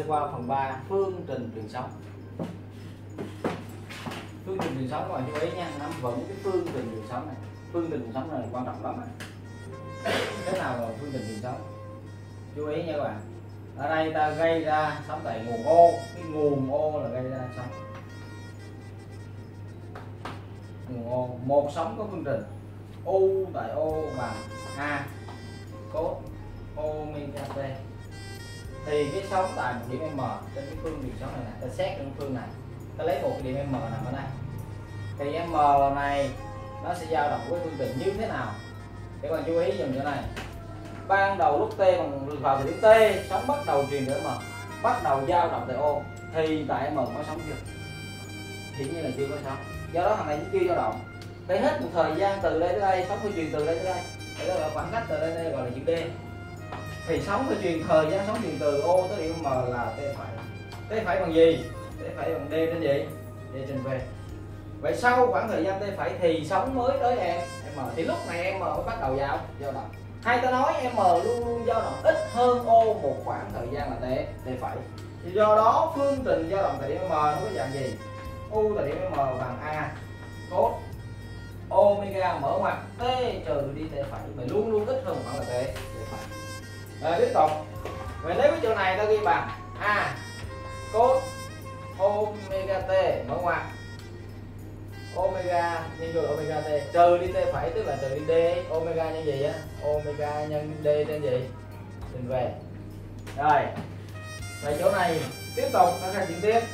qua phần 3 phương trình truyền sóng. Phương trình truyền sóng các bạn chú ý nha, nắm vững cái phương trình truyền sóng này. Phương trình truyền sóng này quan trọng lắm. Thế nào là phương trình truyền sóng? Chú ý nha các bạn. Ở đây ta gây ra sóng tại nguồn O, cái nguồn O là gây ra sóng. Nguồn O, một sóng có phương trình U tại O bằng A cos omega t. Thì cái sóng tại một điểm M trên cái phương truyền sóng này, ta xét trên phương này, ta lấy một cái điểm M nằm ở đây. Thì M này nó sẽ dao động với phương trình như thế nào? Các bạn chú ý dùm chỗ này. Ban đầu lúc t bằng vào thời điểm t, sóng bắt đầu truyền tới M, bắt đầu dao động tại O, thì tại M có sóng chưa? Hiển nhiên là chưa có sóng. Do đó thằng này cũng chưa dao động. Phải hết một thời gian từ đây tới đây, sóng phải truyền từ đây tới đây. Đây là khoảng cách từ đây tới đây gọi là chữ D. Thì sóng phải truyền, thời gian sóng truyền từ O tới điểm M là t phẩy. T phẩy bằng gì? T phẩy bằng D trên gì? D trên V. Vậy sau khoảng thời gian t phẩy thì sóng mới tới M, thì lúc này M mới bắt đầu dao động. Hay ta nói M luôn luôn dao động ít hơn O một khoảng thời gian là t phẩy. Thì do đó phương trình dao động tại điểm M nó có dạng gì? U tại điểm M bằng A cos omega mở ngoặc t trừ đi t phẩy, mình luôn luôn ít hơn khoảng là t phẩy. Rồi tiếp tục. Vậy nếu cái chỗ này ta ghi bằng A cos omega t mở ngoặc omega nhân vô omega t trừ đi t phẩy, tức là trừ đi d omega nhân gì á? Omega nhân d trên gì? Trên v. Rồi. Vậy chỗ này tiếp tục ta khai triển tiếp.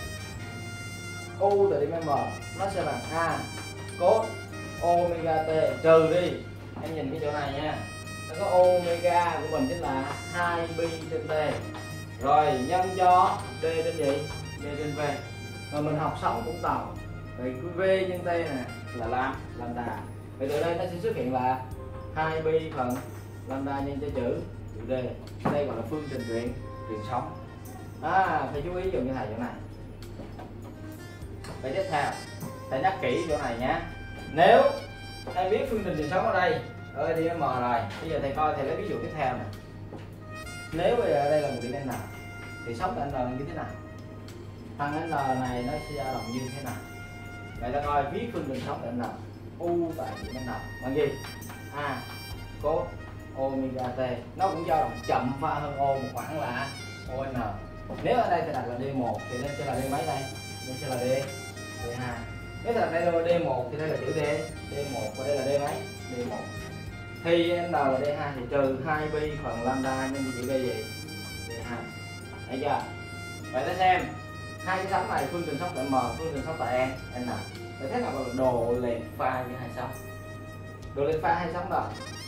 U tại điểm M nó sẽ bằng A cos omega t trừ đi, em nhìn cái chỗ này nha, nó có omega của mình chính là 2pi trên t, rồi nhân cho d trên gì? D trên v. Mà mình học sóng cũng tàu. Vậy v nhân t này là lambda. Vậy từ đây nó sẽ xuất hiện là 2pi phần lambda nhân cho chữ d. Đây gọi là phương trình truyền sóng. Phải chú ý dùng như thầy chỗ này. Vậy tiếp theo, thầy nhắc kỹ chỗ này nhé. Nếu em biết phương trình truyền sóng ở đây điểm M rồi, bây giờ thầy coi, thầy lấy ví dụ tiếp theo nè. Nếu bây giờ đây là một điểm N thì sóng tại N là như thế nào? Thằng N này nó sẽ dao động như thế nào? Vậy ta coi viết phương trình sóng tại N. U tại điểm N bằng gì? A cos omega t. Nó cũng dao động chậm pha hơn O một khoảng là ON. Nếu ở đây thầy đặt là D1 thì đây sẽ là D mấy đây? Đây sẽ là D2. Nếu là đây là D1 thì đây là chữ D, D1 và đây là D mấy? D1. Thì N là D2 thì trừ 2pi phần lambda nhân chữ D gì? D2. Thấy chưa? Vậy ta xem hai cái sóng này, phương trình sóng tại M, phương trình sóng tại N. Vậy thế nào gọi là độ lệch pha giữa hai sóng? Độ lệch pha hai sóng đâu?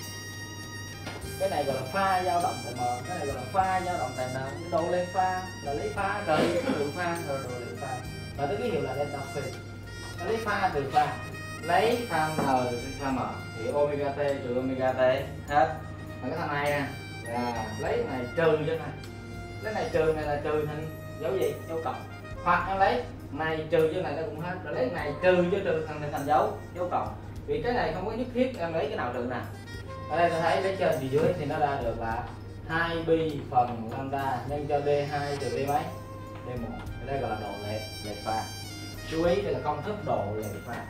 Cái này gọi là pha dao động tại M, cái này gọi là pha dao động tại N. Độ lệch pha là lấy pha trừ từ pha rồi độ lệch pha. Và cái ký hiệu là delta phi. Nó lấy pha từ pha, lấy pha N từ pha M thì omega t trừ omega t hết. Và cái thằng này nè là lấy cái này trừ cho này, lấy này trừ này là trừ thành dấu gì? Dấu cộng. Hoặc em lấy này trừ cho này nó cũng hết, rồi lấy này trừ cho trừ thằng này thành dấu cộng. Vì cái này không có nhất thiết em lấy cái nào trừ nào. Ở đây ta thấy lấy trên thì dưới thì nó ra được là 2pi phần lambda nhân cho d2 trừ d mấy? D1. Đây gọi là độ lệch pha. Chú ý đây là công thức độ lệch pha.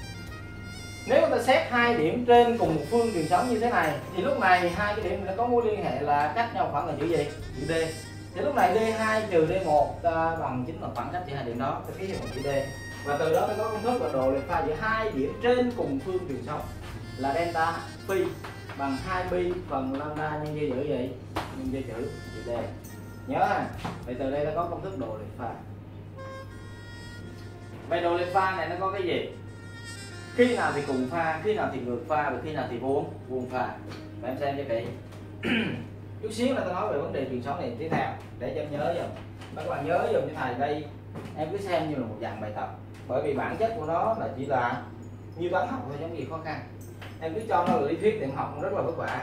Nếu chúng ta xét hai điểm trên cùng một phương truyền sóng như thế này thì lúc này hai cái điểm nó có mối liên hệ là cách nhau khoảng là chữ gì? Chữ D. Thì lúc này D2 trừ D1 ta bằng chính là khoảng cách giữa hai điểm đó, cái ký hiệu chữ D. Và từ đó ta có công thức là độ lệch pha giữa hai điểm trên cùng phương truyền sóng là delta phi bằng 2pi phần lambda nhân cho chữ gì? Nhân cho chữ D. Nhớ ha. Vậy từ đây ta có công thức độ lệch pha. Vậy độ lệch pha này nó có cái gì? Khi nào thì cùng pha, khi nào thì ngược pha và khi nào thì vuông pha. Và em xem cho kỹ. Chút xíu là tôi nói về vấn đề truyền sóng này tiếp theo để cho em nhớ dùm. Các bạn nhớ dùm như thầy đây, em cứ xem như là một dạng bài tập. Bởi vì bản chất của nó là chỉ là như toán học thôi, giống gì khó khăn. Em cứ cho nó là lý thuyết thì em học cũng rất là vất vả.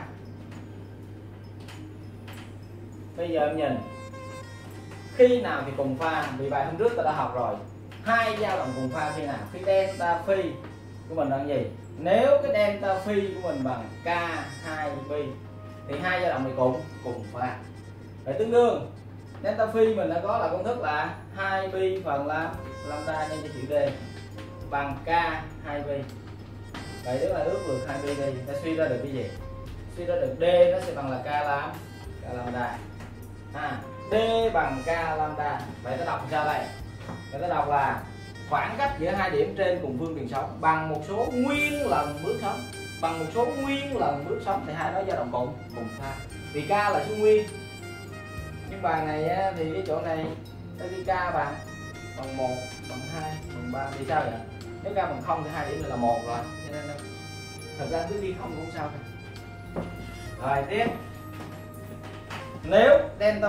Bây giờ em nhìn khi nào thì cùng pha, vì bài hôm trước ta đã học rồi. Hai dao động cùng pha khi nào? Khi delta phi của mình bằng gì? Nếu cái delta phi của mình bằng K2pi thì hai dao động này cùng pha. Vậy tương đương delta phi mình đã có là công thức là 2 pi phần lambda nhân cho chữ D bằng k 2 pi. Vậy tức là ước lượng 2 pi đi, ta suy ra được cái gì? Suy ra được D nó sẽ bằng là k lambda. D bằng k lambda. Vậy ta đọc sao đây? Vậy ta đọc là khoảng cách giữa hai điểm trên cùng phương truyền sóng bằng một số nguyên lần bước sóng. Bằng một số nguyên lần bước sóng thì hai đó dao động cùng pha. Vì k là số nguyên. Nhưng bài này á, thì cái chỗ này ta ghi k bằng 1, bằng 2, bằng 3 thì sao vậy? Nếu k bằng 0 thì hai điểm này là 1 rồi. Cho nên thật ra cứ ghi 0 cũng sao cả. Rồi tiếp. Nếu delta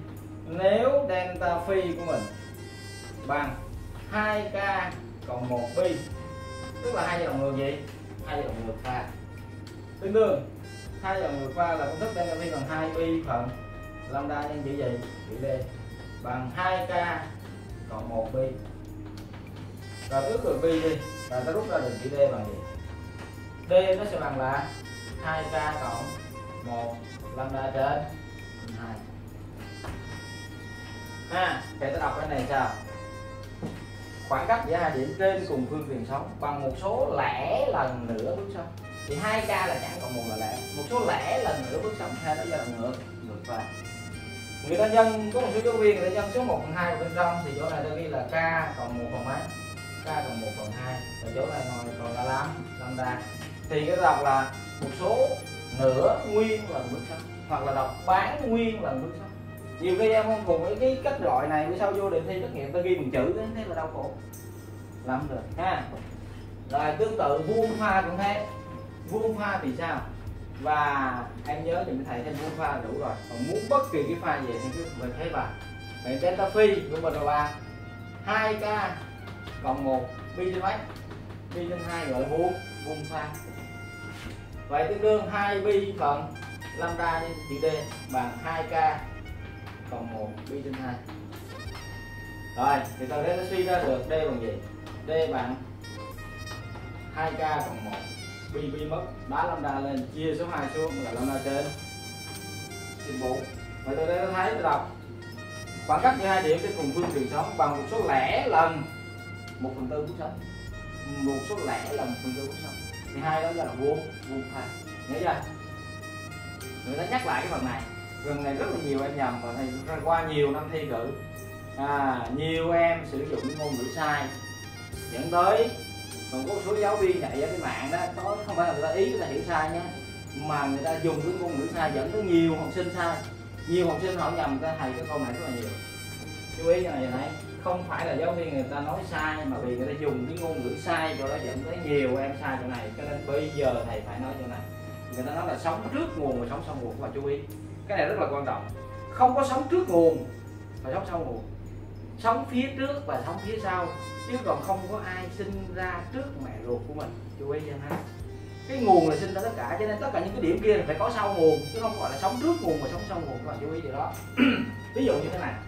phi của mình bằng 2k cộng 1 pi, tức là hai dao động ngược gì? Hai dao động ngược pha. Tương đương hai dao động ngược pha là công thức delta phi bằng 2 pi phần lambda nhân chữ gì? Chữ D bằng 2k cộng 1 pi. Rồi ước lượng pi đi, và ta rút ra được chữ D bằng gì? D nó sẽ bằng là 2k cộng 1 lambda trên 2. Vậy ta đọc cái này sao? Khoảng cách giữa hai điểm trên cùng phương truyền sóng bằng một số lẻ lần nữa bước sóng. Thì 2k là chẳng còn 1 là lẻ. Một số lẻ lần nữa bước sóng, hai đó dao động ngược pha. Người ta nhân có một số giáo viên người ta nhân số 1/2 ở bên trong thì chỗ này ta ghi là k cộng 1 phần mấy? K cộng 1/2. Và chỗ này còn là lambda. Thì cái đọc là một số nửa nguyên lần bước sóng, hoặc là đọc bán nguyên lần bước sóng. Nhiều khi em không cùng với cái cách gọi này, bữa sau vô đề thi trắc nghiệm ta ghi bằng chữ thế là đau khổ lắm rồi ha. Rồi tương tự vuông pha cũng thế. Vuông pha thì sao? Và em nhớ thì thầy thêm vuông pha là đủ rồi. Còn muốn bất kỳ cái pha gì thì cứ mình thấy vào. Vậy delta phi của mình là 2k cộng 1 pi trên mấy? Pi trên 2 gọi là vuông pha. Vậy tương đương 2 pi phần lambda nhân chữ D bằng 2k cộng 1 pi trên 2. Rồi thì từ đây nó suy ra được D bằng gì? D bằng 2k cộng 1 pi mất, đá lambda lên, chia số 2 xuống là lambda trên 4. Vậy từ đây nó thấy tôi đọc khoảng cách giữa hai điểm trên cùng phương truyền sóng bằng một số lẻ lần 1/4 bước sóng. Một số lẻ lần 1/4 bước sóng. Thì hai đó là vuông pha. Nhớ chưa? Người ta nhắc lại cái phần này. Gần này rất là nhiều em nhầm, và thầy qua nhiều năm thi cử nhiều em sử dụng ngôn ngữ sai dẫn tới, còn có một số giáo viên dạy ở cái mạng đó có không phải là người ta ý người ta hiểu sai nhé, mà người ta dùng cái ngôn ngữ sai dẫn tới nhiều học sinh sai, nhiều học sinh họ nhầm ta thầy cái câu này rất là nhiều. Chú ý cho này này, không phải là giáo viên người ta nói sai mà vì người ta dùng cái ngôn ngữ sai cho đó dẫn tới nhiều em sai chỗ này, cho nên bây giờ thầy phải nói chỗ này. Người ta nói là sống trước nguồn và sống sau nguồn, các bạn chú ý cái này rất là quan trọng. Không có sống trước nguồn và sống sau nguồn, sống phía trước và sống phía sau, chứ còn không có ai sinh ra trước mẹ ruột của mình. Chú ý cho ha, cái nguồn là sinh ra tất cả, cho nên tất cả những cái điểm kia phải có sau nguồn, chứ không gọi là sống trước nguồn và sống sau nguồn. Các bạn chú ý điều đó. Ví dụ như thế này,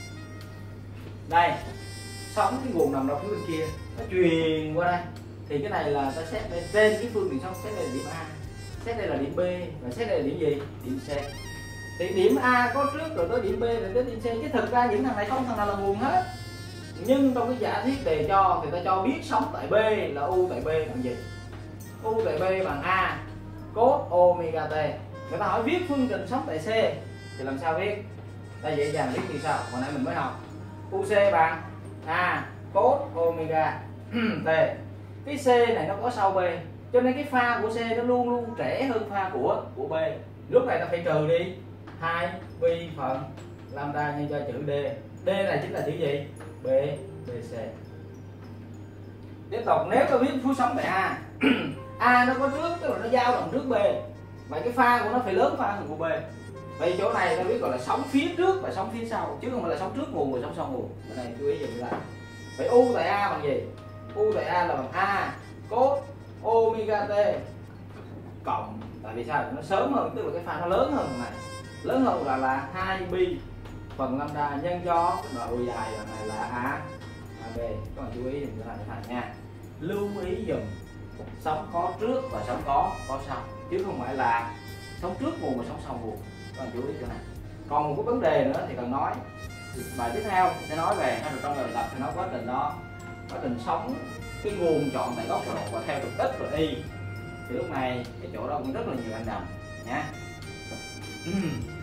đây sống cái nguồn nằm đâu phía bên kia, nó truyền qua đây, thì cái này là ta xét lên trên cái phương tiện sóng, xét đây là điểm A, xét đây là điểm B, và xét đây là điểm gì? Điểm C. Thì điểm A có trước rồi tới điểm B rồi tới điểm C, chứ thực ra những thằng này không thằng nào là nguồn hết. Nhưng trong cái giả thiết đề cho thì ta cho biết sống tại B là U tại B bằng gì? U tại B bằng A cos omega t. Người ta hỏi viết phương trình sống tại C thì làm sao viết? Ta dễ dàng viết như sau, hồi nãy mình mới học. UC bằng A cos omega t. Cái C này nó có sau B, cho nên cái pha của C nó luôn luôn trễ hơn pha của B. Lúc này ta phải trừ đi 2 pi phần lambda nhân cho chữ D. D này chính là chữ gì? BC. Tiếp tục, nếu ta viết phú sống tại A A nó có trước, tức là nó dao động trước B, vậy cái pha của nó phải lớn pha hơn của B. Vậy chỗ này ta biết gọi là sống phía trước và sống phía sau, chứ không phải là sống trước nguồn và sống sau nguồn. Cái này chú ý dùm lại. Vậy U tại A bằng gì? U tại A là bằng A cos omega t cộng, tại vì sao? Nó sớm hơn, tức là cái pha nó lớn hơn này, lớn hơn là 2 pi phần lambda nhân cho cái độ dài này là AB. Các bạn chú ý dùm cho thầy nha. Lưu ý dùm sống có trước và sống có sau, chứ không phải là sống trước nguồn và sống sau nguồn. Các bạn chú ý chỗ này. Còn một cái vấn đề nữa thì cần nói, bài tiếp theo sẽ nói về, hay là trong bài tập thì nói quá trình đó, quá trình sống cái nguồn chọn tại góc độ và theo trục x và y, thì lúc này cái chỗ đó cũng rất là nhiều anh nằm nhé.